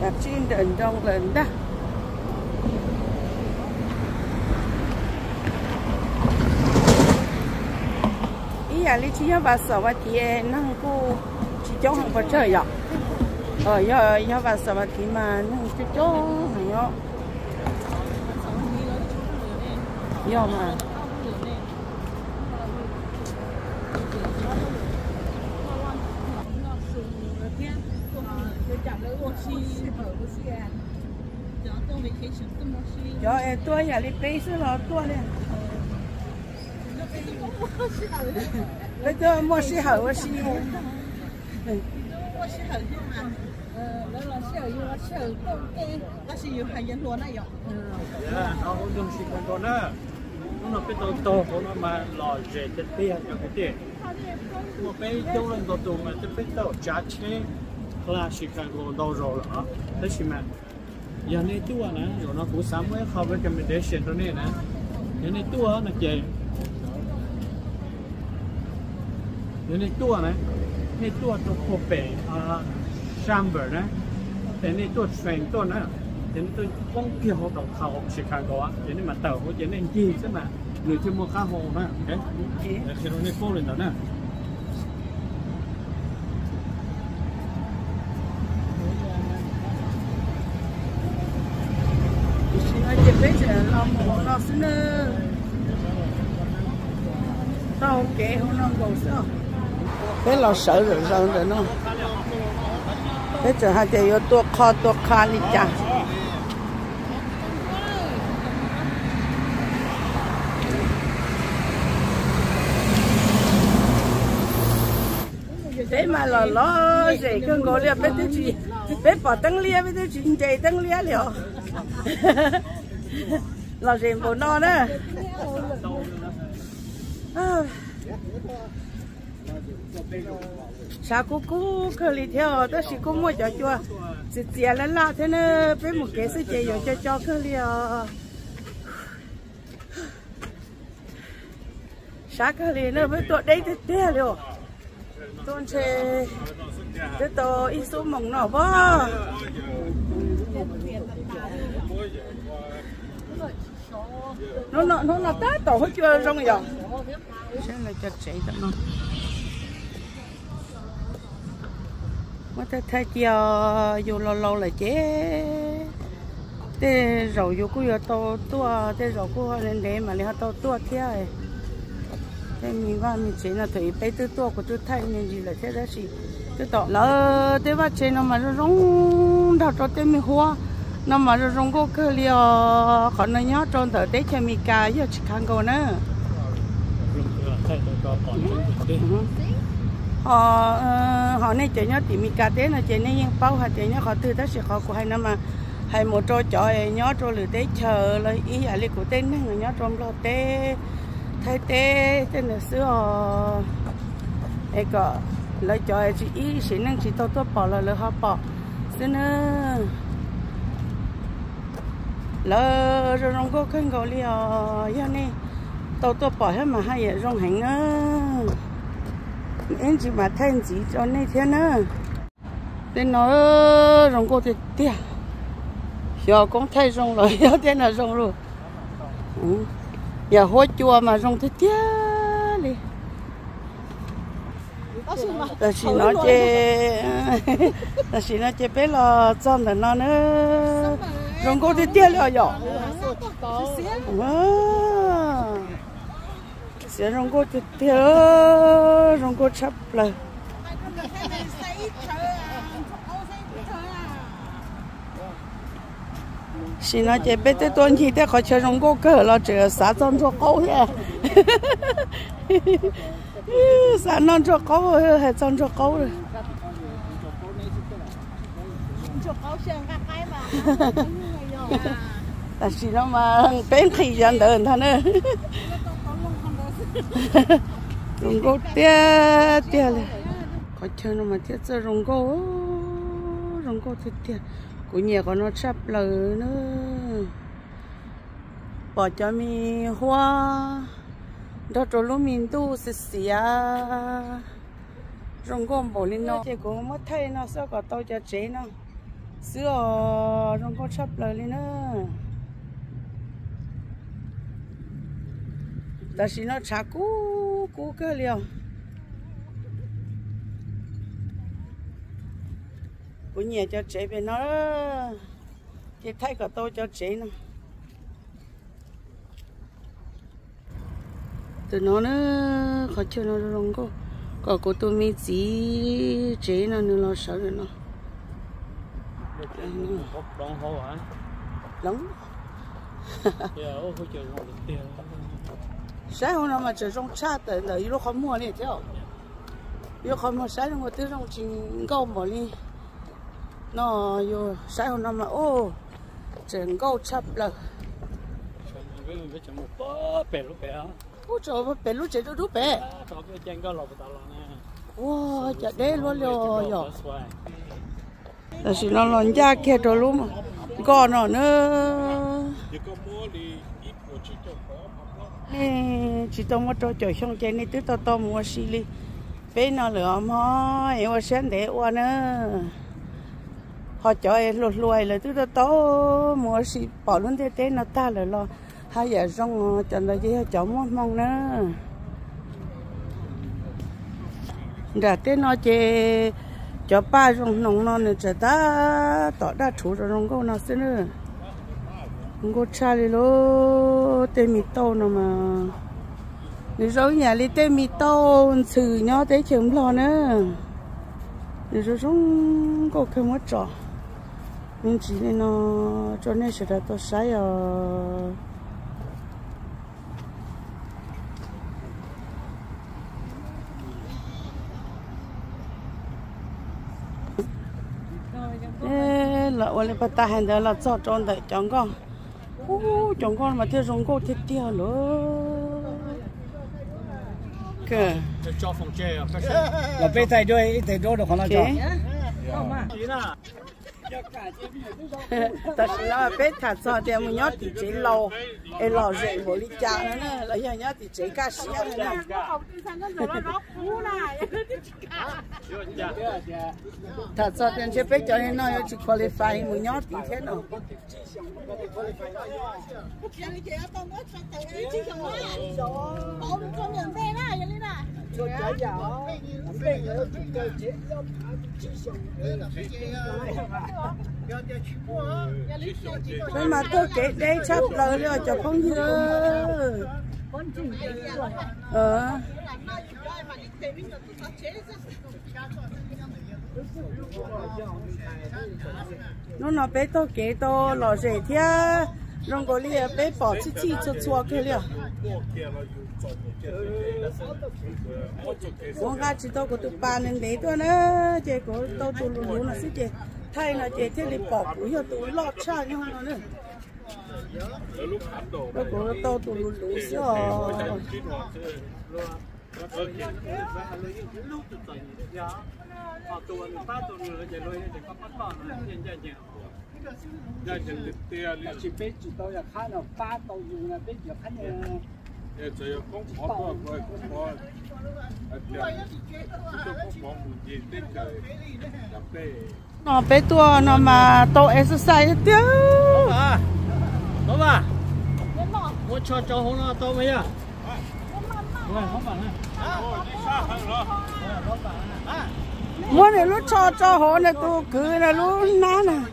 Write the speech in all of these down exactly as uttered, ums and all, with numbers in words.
đặt trên đền trong lên đó ý là lý trí bà sợ bà thì năng cô chỉ cho hàng vật chơi ạ ờ giờ giờ bà sợ bà thì mà năng chỉ cho hàng nhớ giờ mà giờ em tôi nhà đi bê xứ lo tôi lên bây giờ mua xí hậu xí mua xí hậu nhưng mà đó là xí hậu nhưng mà xí hậu không cái nó xí hậu hay dân luôn này vậy dạ nó cũng dùng xí con con á nó cái tổ tổ của nó mà lò dễ chết tiền cho cái tiền một cái chỗ lên tổ tổ mà cái tổ trả chế là xí con con đâu rồi đó thế xí mà giờ này tua nè rồi nó cũng sắm với không với cái mình để xem cho nên nè giờ này tua nó chơi giờ này tua nè này tua cho cổ bể à chamber nè thế này tua xoay tua nè thế này tôi không kia họ đọc khẩu chỉ khang có thế này mà tàu có thế này gì chứ mà người chơi mua cá hồ nè cái thế rồi này cô lên đó nè bây giờ làm một nó xin nữa tao kể không nó gầu sao cái lo sợ rồi sao rồi nó bây giờ hai chị tua kho tua kho đi chả thế mà là lo gì cứ ngồi liền biết cái gì biết bỏ tăng lia biết cái chuyện gì tăng lia liệu là gì bộ no đó sao cô cô khơi đi theo đó chỉ cô mua cho chua chỉ tiền là la thế nữa biết một cái sự chơi cho cho khơi đi sao khơi đi nữa với tụi đấy thì tiếc rồi tôi chơi cái tôi ít số mỏng nào quá nó nó nó nó tát tổ hết chưa rong rồi sẽ là chặt chạy tận nó mà ta thay chia vô lâu lâu là chế thế rồi vô cứ to tua thế rồi cứ lên để mà lấy to tua thế này thế mình vào mình chỉ là thấy bé tư tua của tôi thay nên gì là thế đó gì tôi tỏ lỡ thế vào trên nó mà nó rong đào cho tên mình hoa nó mà nó rong có cơ liều còn nó nhớ trong tờ tết cho mình cả giờ chỉ khang cầu nữa họ họ này chỉ nhớ thì mình cả tết là chỉ nên những bao hạt chỉ nhớ họ từ tết sẽ họ của hai năm mà hai một trò chọi nhớ trò lửa tết chờ lấy ý là lịch của tên người nhớ trong lo tết thay tết tên là xưa ấy có lấy chọi chỉ ý chỉ năng chỉ tao tôi bỏ là lỡ họ bỏ xin nữa lỡ rồi rong có khăn gọi liò giờ này tao tôi bỏ hết mà hai giờ rong hành nữa em chỉ mà thay gì cho nên thế nữa nên nó rong có thì tiếc giờ cũng thay rong rồi giờ thế là rong rồi giờ hôi chua mà rong thì tiếc đi ta chỉ nói chơi ta chỉ nói chơi bé là chọn là nó nữa rong có thì tiếc rồi giờ sẽ rong có thì tiếc rong có chấp lời xin nói chơi bé tới tuần thì tới khỏi chơi rong có cỡ là chỉ xã chọn cho câu thôi xã non cho câu hay chọn cho câu rồi ta chỉ nó mà bên khi dân đờn thôi nữa rong có tia tia này có chơi nó mà tia chơi rong có rong có thì tia của nhà có nó sắp lờ nữa bỏ cho mi hoa đó cho lúc mình tu xì xì à rong có bỏ lên nó chỉ có mất thay nó sao có tao cho chế nó xưa trong có chấp lời lên nữa ta chỉ nó trả cú cú cái liều cú nhẹ cho chế bên nó cái thay của tôi cho chế nó từ nó nữa khó chơi nó không có có cô tôi mới chỉ chế nó nữa lo sợ rồi nó đón hô hả lắm giờ ô không chơi ngon được tiền sáng hôm nào mà chơi trong cha tới tới lúc không mua này chứ lúc không mua sáng hôm tới trong chính câu bỏ đi nó vô sáng hôm nào mà ô chơi câu chấp là với với chồng một bó bể lúc bể hả ô trời ơi bể lúc chơi lúc bể đó cái chân có lọc tao là nè wow chả đế luôn rồi rồi là chỉ nó lon da kia rồi luôn mà còn nó nữa nè chỉ tao mua cho trời xong chơi này tứ tao tao mua xí li bé nó lửa mà em sáng để qua nữa họ cho em lột lùi là tứ tao tao mua xí bỏ luôn thế thế nó ta là lo hai giờ xong chẳng là gì cho mong mong nữa đã thế nó chơi cho ba rong nông non này chỉ ta tỏ ra chủ rồi rong câu nào xí nữa không có cha đi lô tên mì tàu nào mà nếu rồi nhà đi tên mì tàu xử nhau tới chấm lo nữa nếu rồi chúng có cái mất trọ nên chỉ nên nó cho nên sẽ là tôi sai rồi là ở đây bắt ta hành đó là cho tròn đấy chọn con, chọn con mà theo rong cô thiết tiêu nữa, kì. cho phòng chơi à? là bây tay đôi tay đôi được không nào cho? Không mà. Ta chỉ là bé thật sao thì mình nhớ thì chỉ lâu, em lâu rồi một lít trà nữa nè, là giờ nhớ thì chỉ cá xíu nữa nè. Thật sao thì chỉ bé cho nên nó chỉ qualify mình nhớ thì thế nào. cho trái giàu bây giờ cái chế nhưng mà tôi kể đây chấp lời rồi cho không dư ờ nó nói bé tôi kể tôi lo gì thế rong có lia bé bỏ chi chi cho chua cái lia con gà chỉ tôi có tụi ba nên để tôi nữa chị có tôi tụi lú là xí chị thay là chị thế đi bỏ củi cho tụi lọt cha như hoa nữa tôi có tôi tụi lú lú xí chỉ biết chỉ tôi là khá là ba tàu dùng là biết là khá là 就要講我都係佢講我，誒，都講我唔認得就入嚟。 nó bé tua nó mà to exercise tiêu. À, đó bà. Tôi cho cho hôm nào to mấy à? Rồi, không bạn à. Muốn này lúc cho cho họ này tôi cứ là lúc ná nè.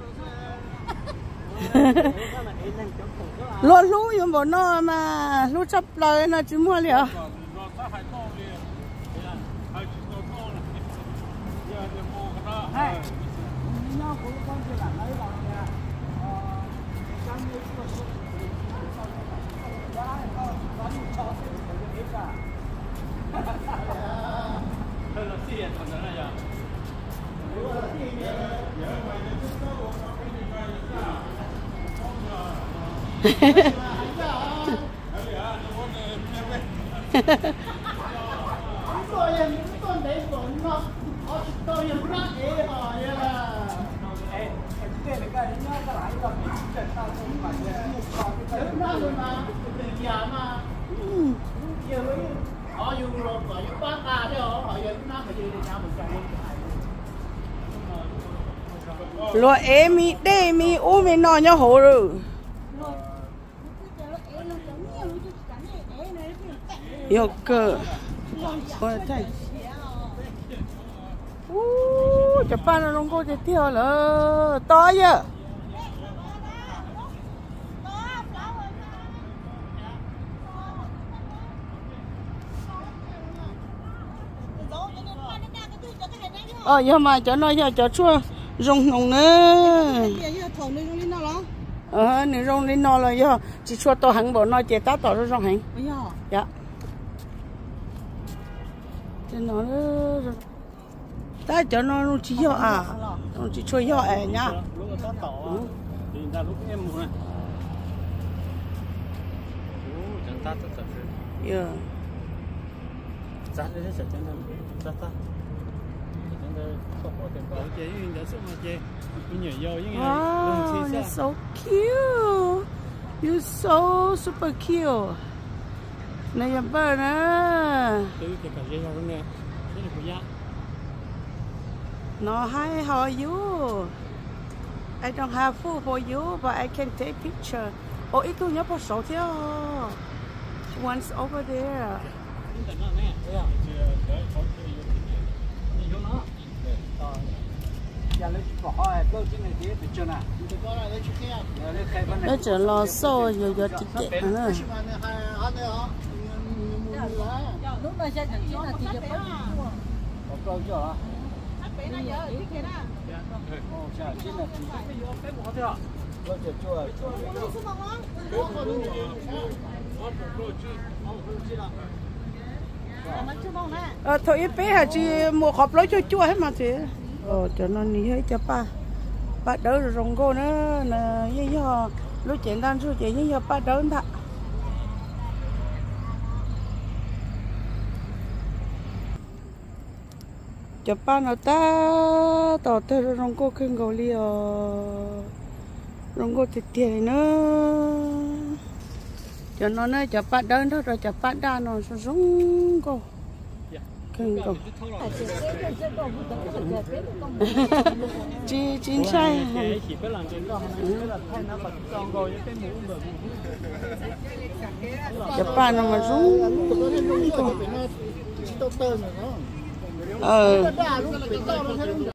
Lo lú dùng bộ nó mà lú chấp lời nó chỉ mua liệu. lúa em mi đê mi u mi nọ nhau hồ rồi yêu cơ ôi thầy u chụp ba nó không có thể theo là to vậy ờ giờ mà cho nó giờ cho chua rong nồng nữa ờ nếu rong lên nó là giờ chỉ chua to hẳn bộ nó chỉ tá to rồi rong hẳn dạ cho nó ta cho nó nó chỉ cho à nó chỉ chua cho à nhá lúc nó tỏ thì ta lúc em mua này chẳng ta tất cả dạ giá đấy sẽ chẳng nên giá ta wow, you're so cute. You're so super cute. Này giờ bơ nè. No, hi, how are you? I don't have food for you, but I can take picture. Oh, itu nhớ bao số theo. One's over there. nó chỉ lo sâu rồi giờ chỉ kẹt nữa ờ thôi ít bé hả chị mua hộp lấy cho chua hết mà chị ờ cho nó đi hết cho ba ba đỡ rồi rong cô nữa là với do lúc chuyện đang suy chuyện với do ba đỡ thật cho ba nó ta tỏ tới rồi rong cô kinh cầu li rong cô thịt tiền nữa cho nó nói cho ba đỡ thôi rồi cho ba đa nó rong cô kinh cầu chị chính sai Japan nó mà rung ờ